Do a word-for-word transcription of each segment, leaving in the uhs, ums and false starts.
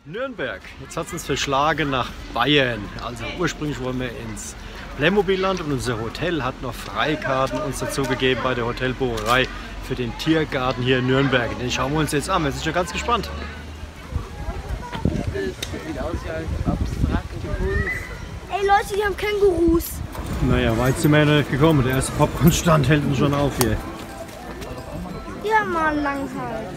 Nürnberg. Jetzt hat es uns verschlagen nach Bayern. Also ursprünglich wollen wir ins Playmobilland und unser Hotel hat noch Freikarten uns dazu gegeben bei der Hotelbucherei für den Tiergarten hier in Nürnberg. Den schauen wir uns jetzt an. Wir sind schon ganz gespannt. Das sieht aus wie abstrakte Kunst. Ey Leute, die haben Kängurus. Naja, weit sind wir noch nicht gekommen. Der erste Popcornstand hält uns schon auf hier. Die haben mal einen langen Hals.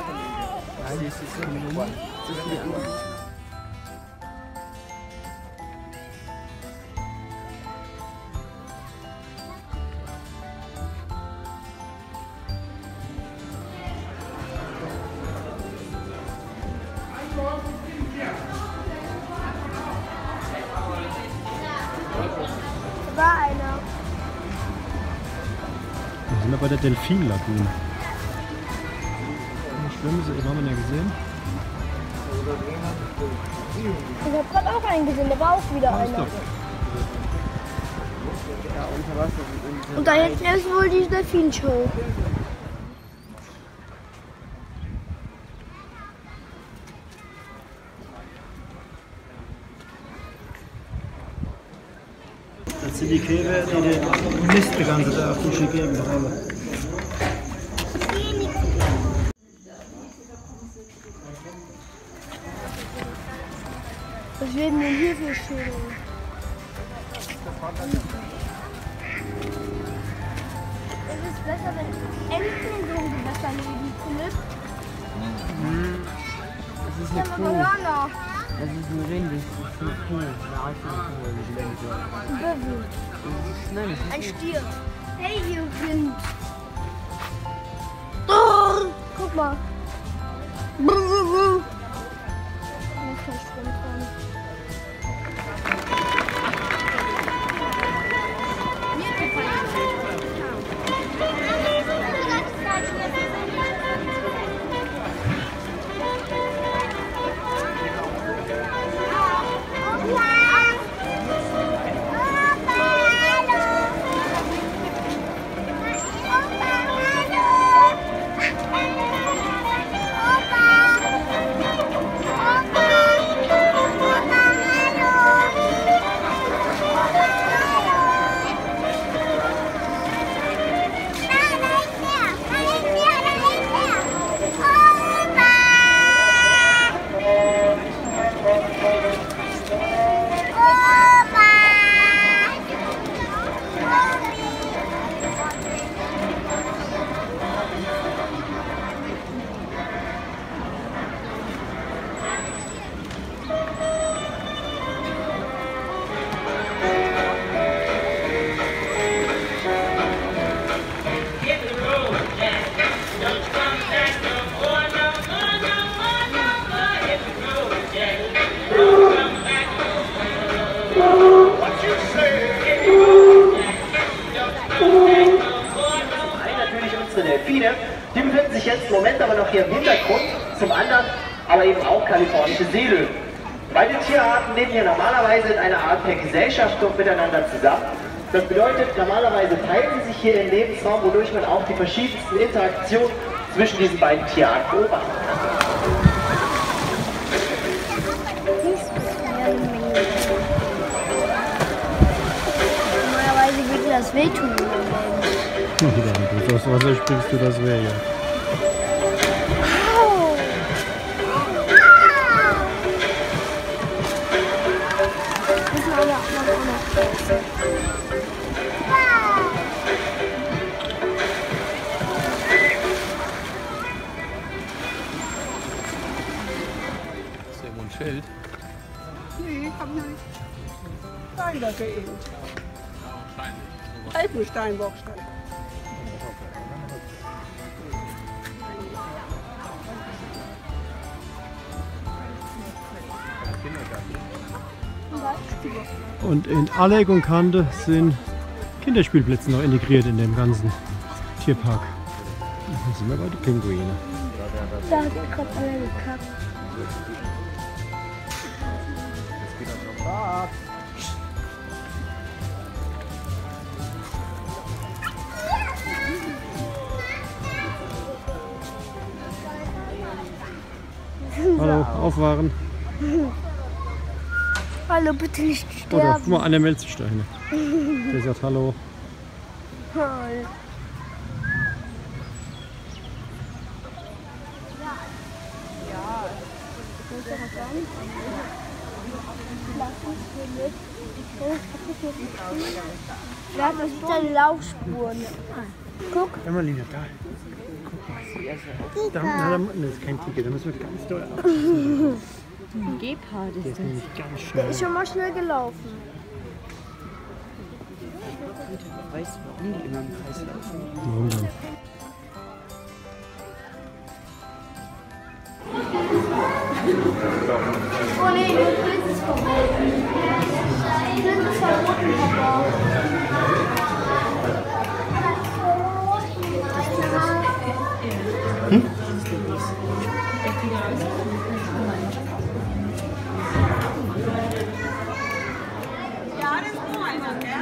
Da war einer. Wir sind wir bei der Delfinlagune. Schwimmen sie, haben wir ja gesehen. Ich habe gerade auch einen gesehen, da war auch wieder einer. Und da hinten ist wohl die Delfinshow. Das sind die Käfer, die den Mist die ganze Tag auf die Gegend rollen. Was werden denn hier für Schilder? Es ist besser, wenn Enten in so einem Gewässer leben, Philipp. Das ist Ja, eine aber Kuh. Hörner. Das ist ein Rind, das ist eine Kuh. Eine Art von Kuh mit Lenker. Ein Büffel. Das ist, nein, das ist Ein Stier. Hey, ihr Kind. Oh, guck mal. Brr, brr, brr. Da ist kein Strom dran. Delfine, die befinden sich jetzt im Moment aber noch hier im Hintergrund, zum anderen aber eben auch kalifornische Seelöwen. Beide Tierarten leben hier normalerweise in einer Art Vergesellschaftung miteinander zusammen. Das bedeutet, normalerweise teilen sie sich hier den Lebensraum, wodurch man auch die verschiedensten Interaktionen zwischen diesen beiden Tierarten beobachten kann. Normalerweise würde das wehtun. Wenn du aus Wasser springst, du das wäre ja. Ist da irgendwo ein Schild? Nee, hab ich noch nicht. Steinböcke eben. Alpensteinbockstein. Und in alle Eck und Kante sind Kinderspielplätze noch integriert in dem ganzen Tierpark. Und hier sind wir bei den Pinguine. Da hat er gerade alle gekackt. Hallo, aufwachen. Hallo, bitte nicht Oder sterben. guck mal, einer meldet sich da hin. Der sagt Hallo. Hi. Ja, das sind deine Laufspuren. Guck. Emmeline, da. Guck mal. Da, na, da, das ist kein Tiger, da müssen wir ganz doll aufpassen. Ein Gepard Der ist ist das. nämlich ganz Der schnell. ist schon mal schnell gelaufen. Weißt du, warum die immer im Kreis laufen? Warum denn? Oh nee, Blitz ist verboten. Blitz ist verboten, Papa. Hm? Ja, das ist nur einer, gell?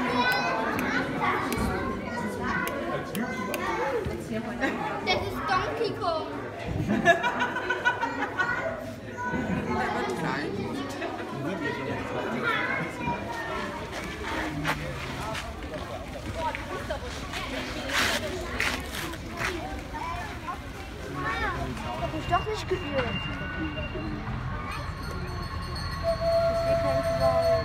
Das ist Donkey Kong. Hab ich doch nicht geirrt. Das ist kein Qualm.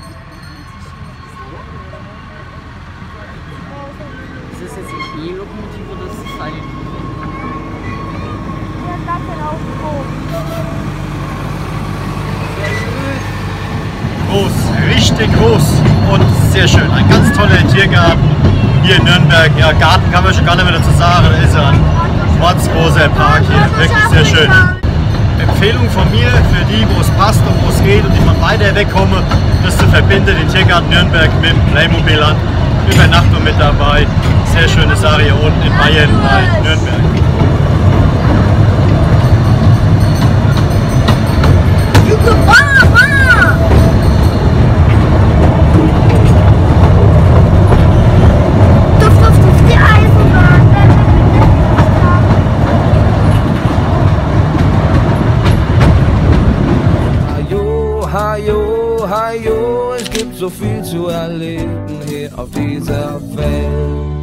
Ist das jetzt ein E-Lokomotiv oder ist das eine? Ja, das ist auch groß. Groß, richtig groß und sehr schön. Ein ganz toller Tiergarten hier in Nürnberg. Ja, Garten kann man schon gar nicht mehr dazu sagen. Das ist ein mordsgroßer Park hier. Wirklich sehr schön. Empfehlung von mir für die, wo es passt und wo es geht und die von weiter wegkommen, das zu verbinden, den Tiergarten Nürnberg mit dem Playmobil-Land. Übernachtung mit dabei. Sehr schöne Sache hier unten in Bayern bei Nürnberg. Duft, duft, duft, die Eisenbahn. Hajo, hajo, hajo, es gibt so viel zu erleben hier auf dieser Welt.